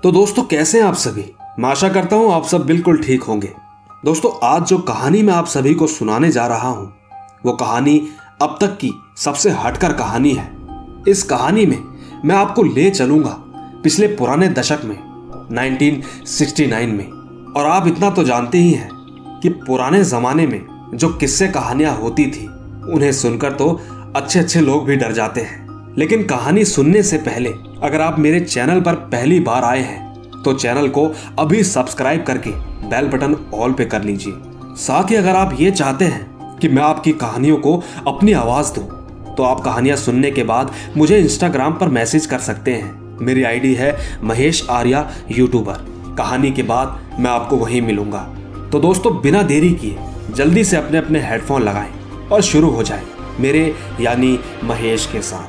तो दोस्तों कैसे हैं आप सभी। मैं आशा करता हूं आप सब बिल्कुल ठीक होंगे। दोस्तों आज जो कहानी मैं आप सभी को सुनाने जा रहा हूं वो कहानी अब तक की सबसे हटकर कहानी है। इस कहानी में मैं आपको ले चलूंगा पिछले पुराने दशक में 1969 में। और आप इतना तो जानते ही हैं कि पुराने जमाने में जो किस्से कहानियां होती थी उन्हें सुनकर तो अच्छे अच्छे लोग भी डर जाते हैं। लेकिन कहानी सुनने से पहले अगर आप मेरे चैनल पर पहली बार आए हैं तो चैनल को अभी सब्सक्राइब करके बेल बटन ऑल पे कर लीजिए। साथ ही अगर आप ये चाहते हैं कि मैं आपकी कहानियों को अपनी आवाज दूं तो आप कहानियां सुनने के बाद मुझे इंस्टाग्राम पर मैसेज कर सकते हैं। मेरी आईडी है महेश आर्या यूट्यूबर। कहानी के बाद मैं आपको वहीं मिलूंगा। तो दोस्तों बिना देरी किए जल्दी से अपने अपने हेडफोन लगाएं और शुरू हो जाए मेरे यानी महेश के साथ।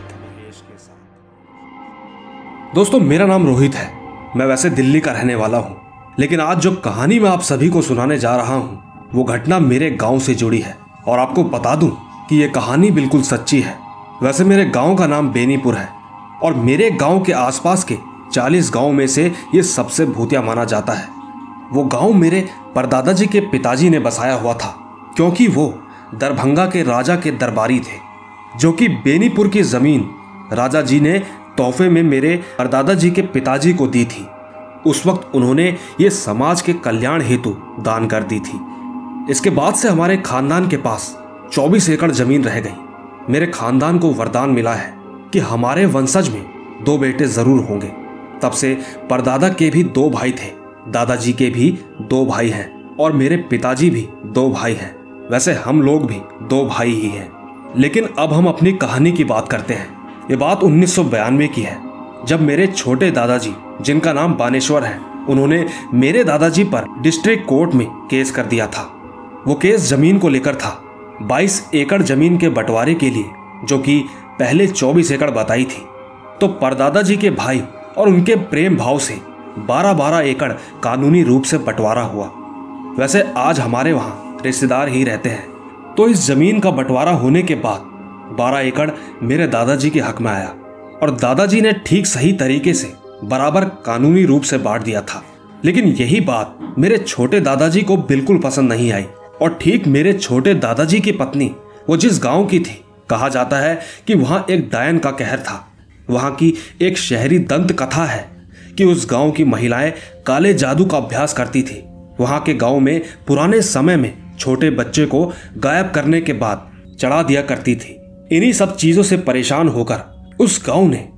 दोस्तों मेरा नाम रोहित है। मैं वैसे दिल्ली का रहने वाला हूँ, लेकिन आज जो कहानी मैं आप सभी को सुनाने जा रहा हूँ वो घटना मेरे गांव से जुड़ी है। और आपको बता दूं कि ये कहानी बिल्कुल सच्ची है। वैसे मेरे गांव का नाम बेनीपुर है और मेरे गांव के आसपास के 40 गांव में से ये सबसे भूतिया माना जाता है। वो गांव मेरे परदादा जी के पिताजी ने बसाया हुआ था, क्योंकि वो दरभंगा के राजा के दरबारी थे, जो कि बेनीपुर की जमीन राजा जी ने तोहफे में मेरे परदादा जी के पिताजी को दी थी। उस वक्त उन्होंने ये समाज के कल्याण हेतु दान कर दी थी। इसके बाद से हमारे खानदान के पास 24 एकड़ जमीन रह गई। मेरे खानदान को वरदान मिला है कि हमारे वंशज में 2 बेटे जरूर होंगे। तब से परदादा के भी 2 भाई थे, दादाजी के भी 2 भाई हैं और मेरे पिताजी भी 2 भाई हैं। वैसे हम लोग भी 2 भाई ही हैं। लेकिन अब हम अपनी कहानी की बात करते हैं। ये बात 1992 की है, जब मेरे छोटे दादाजी, जिनका नाम बानेश्वर है, उन्होंने मेरे दादाजी पर डिस्ट्रिक्ट कोर्ट में केस कर दिया था। वो केस जमीन को लेकर था। 22 एकड़ जमीन के बंटवारे के लिए, जो कि पहले 24 एकड़ बताई थी। तो परदादा जी के भाई और उनके प्रेम भाव से 12-12 एकड़ कानूनी रूप से बंटवारा हुआ। वैसे आज हमारे वहाँ रिश्तेदार ही रहते हैं। तो इस जमीन का बंटवारा होने के बाद 12 एकड़ मेरे दादाजी के हक में आया और दादाजी ने ठीक सही तरीके से बराबर कानूनी रूप से बांट दिया था। लेकिन यही बात मेरे छोटे दादाजी को बिल्कुल पसंद नहीं आई। और ठीक मेरे छोटे दादाजी की पत्नी वो जिस गांव की थी, कहा जाता है कि वहां एक डायन का कहर था। वहां की एक शहरी दंत कथा है कि उस गांव की महिलाएं काले जादू का अभ्यास करती थी। वहां के गांव में पुराने समय में छोटे बच्चे को गायब करने के बाद चढ़ा दिया करती थी। इन्हीं सब चीजों से परेशान होकर उस गांव ने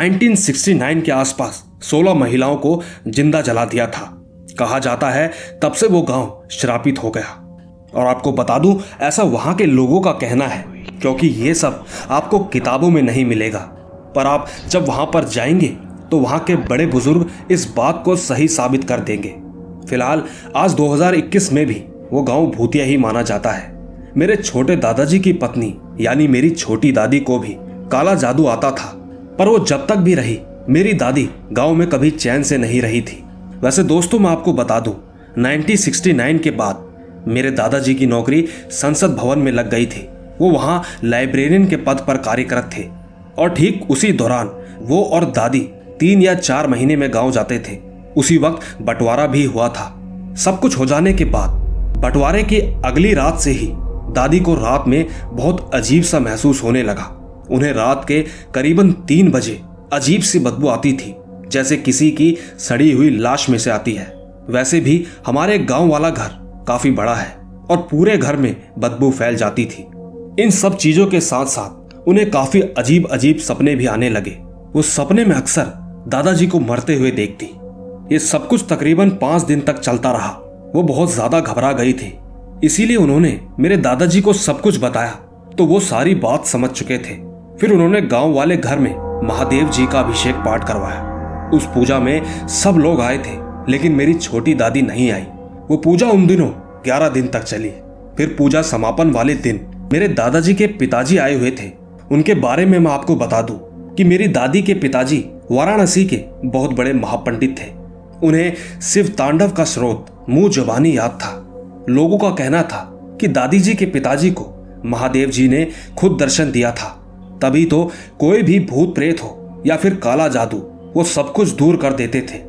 1969 के आसपास 16 महिलाओं को जिंदा जला दिया था। कहा जाता है तब से वो गांव श्रापित हो गया। और आपको बता दूं, ऐसा वहां के लोगों का कहना है, क्योंकि ये सब आपको किताबों में नहीं मिलेगा। पर आप जब वहां पर जाएंगे तो वहां के बड़े बुजुर्ग इस बात को सही साबित कर देंगे। फिलहाल आज 2021 में भी वो गांव भूतिया ही माना जाता है। मेरे छोटे दादाजी की पत्नी यानी मेरी छोटी दादी को भी काला जादू आता था, पर वो जब तक भी रही मेरी दादी गांव में कभी चैन से नहीं रही थी। वैसे दोस्तों मैं आपको बता दूं, 1969 के बाद मेरे दादाजी की नौकरी संसद भवन में लग गई थी। वो वहां लाइब्रेरियन के पद पर कार्यरत थे और ठीक उसी दौरान वो और दादी 3 या 4 महीने में गाँव जाते थे। उसी वक्त बंटवारा भी हुआ था। सब कुछ हो जाने के बाद बंटवारे की अगली रात से ही दादी को रात में बहुत अजीब सा महसूस होने लगा। उन्हें रात के करीबन 3 बजे अजीब सी बदबू आती थी, जैसे किसी की सड़ी हुई लाश में से आती है। वैसे भी हमारे गांव वाला घर काफी बड़ा है और पूरे घर में बदबू फैल जाती थी। इन सब चीजों के साथ साथ उन्हें काफी अजीब अजीब सपने भी आने लगे। वो सपने में अक्सर दादाजी को मरते हुए देखती। ये सब कुछ तकरीबन 5 दिन तक चलता रहा। वो बहुत ज्यादा घबरा गई थी, इसीलिए उन्होंने मेरे दादाजी को सब कुछ बताया तो वो सारी बात समझ चुके थे। फिर उन्होंने गांव वाले घर में महादेव जी का अभिषेक पाठ करवाया। उस पूजा में सब लोग आए थे, लेकिन मेरी छोटी दादी नहीं आई। वो पूजा उन दिनों 11 दिन तक चली। फिर पूजा समापन वाले दिन मेरे दादाजी के पिताजी आए हुए थे। उनके बारे में मैं आपको बता दूं कि मेरी दादी के पिताजी वाराणसी के बहुत बड़े महापंडित थे। उन्हें शिव तांडव का स्रोत मुंह जुबानी याद था। लोगों का कहना था कि दादी जी के पिताजी को महादेव जी ने खुद दर्शन दिया था, तभी तो कोई भी भूत प्रेत हो या फिर काला जादू वो सब कुछ दूर कर देते थे।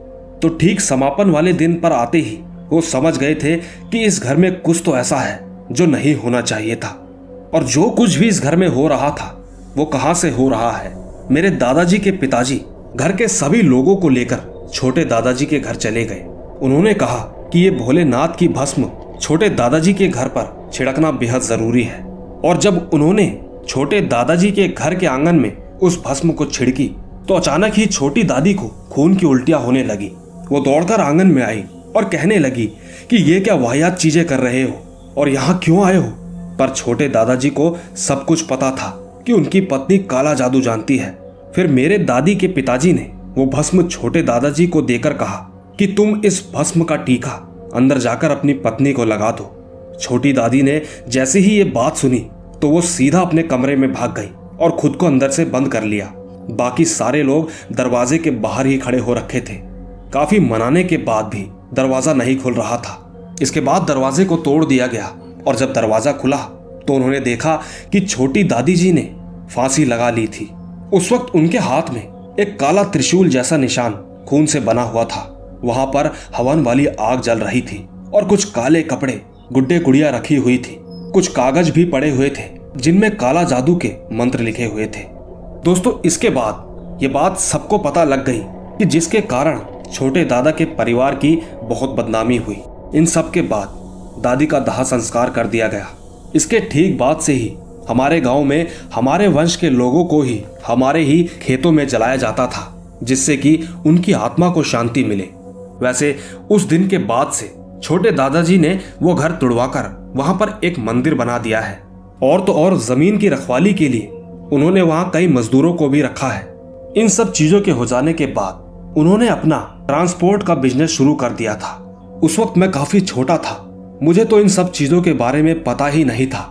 तो ठीक समापन वाले दिन पर आते ही वो समझ गए थे कि इस घर में कुछ तो ऐसा है जो नहीं होना चाहिए था। और जो कुछ भी इस घर में हो रहा था वो कहां से हो रहा है। मेरे दादाजी के पिताजी घर के सभी लोगों को लेकर छोटे दादाजी के घर चले गए। उन्होंने कहा कि ये भोलेनाथ की भस्म छोटे दादाजी के घर पर छिड़कना बेहद जरूरी है। और जब उन्होंने छोटे दादाजी के घर के आंगन में उस भस्म को छिड़की तो अचानक ही छोटी दादी को खून की उल्टियां होने लगी। वो दौड़कर आंगन में आई और कहने लगी कि ये क्या वाहियात चीजें कर रहे हो और यहाँ क्यों आए हो। पर छोटे दादाजी को सब कुछ पता था कि उनकी पत्नी काला जादू जानती है। फिर मेरे दादी के पिताजी ने वो भस्म छोटे दादाजी को देकर कहा कि तुम इस भस्म का टीका अंदर जाकर अपनी पत्नी को लगा दो। छोटी दादी ने जैसे ही ये बात सुनी तो वो सीधा अपने कमरे में भाग गई और खुद को अंदर से बंद कर लिया। बाकी सारे लोग दरवाजे के बाहर ही खड़े हो रखे थे। काफी मनाने के बाद भी दरवाजा नहीं खुल रहा था। इसके बाद दरवाजे को तोड़ दिया गया और जब दरवाजा खुला तो उन्होंने देखा कि छोटी दादी जी ने फांसी लगा ली थी। उस वक्त उनके हाथ में एक काला त्रिशूल जैसा निशान खून से बना हुआ था। वहां पर हवन वाली आग जल रही थी और कुछ काले कपड़े गुड्डे गुड़िया रखी हुई थी। कुछ कागज भी पड़े हुए थे जिनमें काला जादू के मंत्र लिखे हुए थे। दोस्तों, इसके बाद ये बात सबको पता लग गई कि जिसके कारण छोटे दादा के परिवार की बहुत बदनामी हुई। इन सब के बाद दादी का दाह संस्कार कर दिया गया। इसके ठीक बाद से ही हमारे गांव में हमारे वंश के लोगों को ही हमारे ही खेतों में जलाया जाता था, जिससे कि उनकी आत्मा को शांति मिले। वैसे उस दिन के बाद से छोटे दादाजी ने वो घर तुड़वाकर वहां पर एक मंदिर बना दिया है। और तो और जमीन की रखवाली के लिए उन्होंने वहां कई मजदूरों को भी रखा है। इन सब चीजों के हो जाने के बाद उन्होंने अपना ट्रांसपोर्ट का बिजनेस शुरू कर दिया था। उस वक्त मैं काफी छोटा था, मुझे तो इन सब चीजों के बारे में पता ही नहीं था।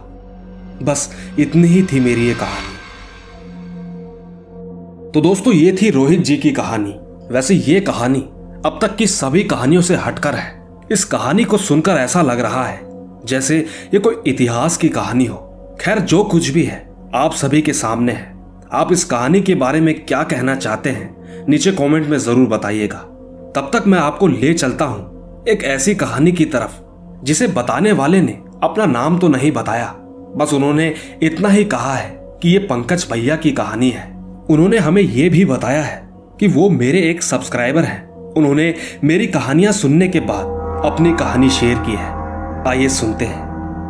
बस इतनी ही थी मेरी ये कहानी। तो दोस्तों, ये थी रोहित जी की कहानी। वैसे ये कहानी अब तक की सभी कहानियों से हटकर है। इस कहानी को सुनकर ऐसा लग रहा है जैसे ये कोई इतिहास की कहानी हो। खैर, जो कुछ भी है आप सभी के सामने है। आप इस कहानी के बारे में क्या कहना चाहते हैं नीचे कमेंट में जरूर बताइएगा। तब तक मैं आपको ले चलता हूं एक ऐसी कहानी की तरफ जिसे बताने वाले ने अपना नाम तो नहीं बताया, बस उन्होंने इतना ही कहा है कि ये पंकज भैया की कहानी है। उन्होंने हमें ये भी बताया है कि वो मेरे एक सब्सक्राइबर हैं। उन्होंने मेरी कहानियां सुनने के बाद अपनी कहानी शेयर की है। आइए सुनते हैं।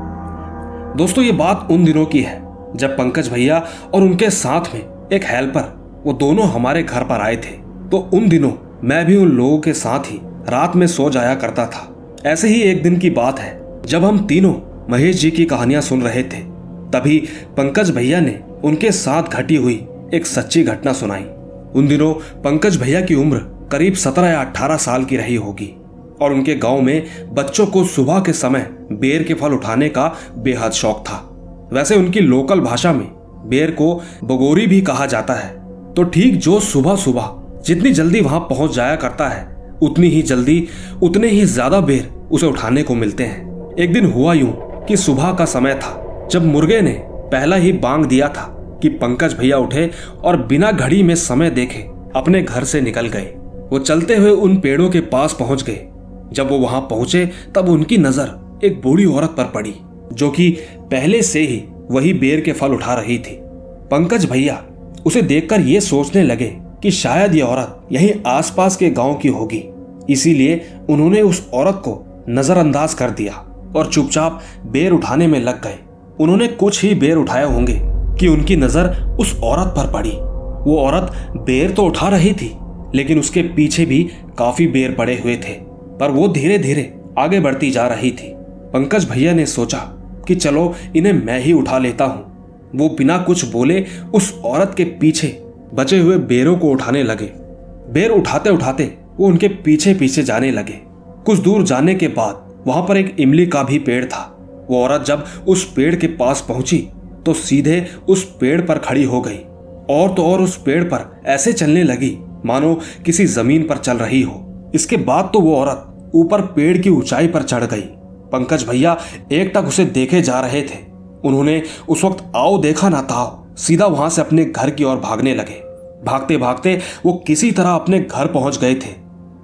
दोस्तों, ये बात उन दिनों की है जब पंकज भैया और उनके साथ में एक हेल्पर वो दोनों हमारे घर पर आए थे। तो उन दिनों मैं भी उन लोगों के साथ ही रात में सो जाया करता था। ऐसे ही एक दिन की बात है जब हम तीनों महेश जी की कहानियां सुन रहे थे, तभी पंकज भैया ने उनके साथ घटी हुई एक सच्ची घटना सुनाई। उन दिनों पंकज भैया की उम्र करीब 17 या 18 साल की रही होगी और उनके गांव में बच्चों को सुबह के समय बेर के फल उठाने का बेहद शौक था। वैसे उनकी लोकल भाषा में बेर को बगोरी भी कहा जाता है। तो ठीक जो सुबह सुबह जितनी जल्दी वहां पहुंच जाया करता है, उतनी ही जल्दी उतने ही ज्यादा बेर उसे उठाने को मिलते हैं। एक दिन हुआ यूं कि सुबह का समय था जब मुर्गे ने पहला ही बांग दिया था कि पंकज भैया उठे और बिना घड़ी में समय देखे अपने घर से निकल गए। वो चलते हुए उन पेड़ों के पास पहुंच गए। जब वो वहां पहुंचे तब उनकी नजर एक बूढ़ी औरत पर पड़ी जो कि पहले से ही वही बेर के फल उठा रही थी। पंकज भैया उसे देखकर ये सोचने लगे कि शायद ये औरत यहीं आसपास के गांव की होगी, इसीलिए उन्होंने उस औरत को नजरअंदाज कर दिया और चुपचाप बेर उठाने में लग गए। उन्होंने कुछ ही बेर उठाए होंगे कि उनकी नजर उस औरत पर पड़ी। वो औरत बेर तो उठा रही थी, लेकिन उसके पीछे भी काफी बेर पड़े हुए थे, पर वो धीरे धीरे आगे बढ़ती जा रही थी। पंकज भैया ने सोचा कि चलो इन्हें मैं ही उठा लेता हूँ। वो बिना कुछ बोले उस औरत के पीछे बचे हुए बेरों को उठाने लगे। बेर उठाते उठाते वो उनके पीछे पीछे जाने लगे। कुछ दूर जाने के बाद वहां पर एक इमली का भी पेड़ था। वो औरत जब उस पेड़ के पास पहुंची तो सीधे उस पेड़ पर खड़ी हो गई और तो और उस पेड़ पर ऐसे चलने लगी मानो किसी जमीन पर चल रही हो। इसके बाद तो वो औरत ऊपर पेड़ की ऊंचाई पर चढ़ गई। पंकज भैया एकटक उसे देखे जा रहे थे। उन्होंने उस वक्त आओ देखा ना ताओ सीधा वहां से अपने घर की ओर भागने लगे। भागते भागते वो किसी तरह अपने घर पहुंच गए थे।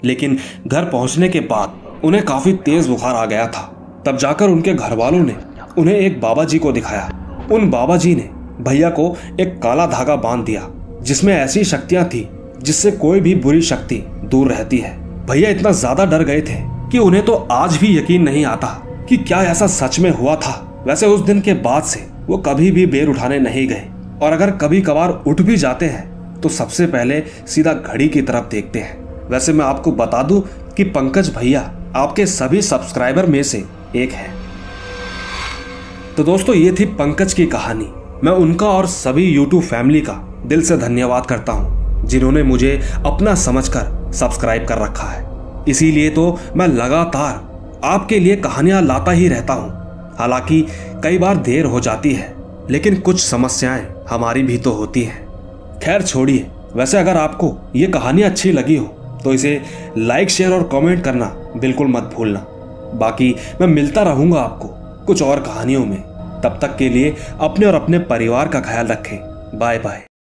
लेकिन घर पहुंचने के बाद उन्हें काफी तेज बुखार आ गया था। तब जाकर उनके घर वालों ने उन्हें एक बाबा जी को दिखाया। उन बाबा जी ने भैया को एक काला धागा बांध दिया जिसमें ऐसी शक्तियां थी जिससे कोई भी बुरी शक्ति दूर रहती है। भैया इतना ज्यादा डर गए थे कि उन्हें तो आज भी यकीन नहीं आता कि क्या ऐसा सच में हुआ था। वैसे उस दिन के बाद से वो कभी भी बेर उठाने नहीं गए, और अगर कभी कभार उठ भी जाते हैं तो सबसे पहले सीधा घड़ी की तरफ देखते हैं। वैसे मैं आपको बता दूं कि पंकज भैया आपके सभी सब्सक्राइबर में से एक है। तो दोस्तों, ये थी पंकज की कहानी। मैं उनका और सभी YouTube फैमिली का दिल से धन्यवाद करता हूं जिन्होंने मुझे अपना समझकर सब्सक्राइब कर रखा है। इसीलिए तो मैं लगातार आपके लिए कहानियां लाता ही रहता हूं। हालांकि कई बार देर हो जाती है, लेकिन कुछ समस्याएं हमारी भी तो होती हैं। खैर छोड़िए। वैसे अगर आपको ये कहानी अच्छी लगी हो तो इसे लाइक, शेयर और कमेंट करना बिल्कुल मत भूलना। बाकी मैं मिलता रहूंगा आपको कुछ और कहानियों में। तब तक के लिए अपने और अपने परिवार का ख्याल रखें। Bye bye.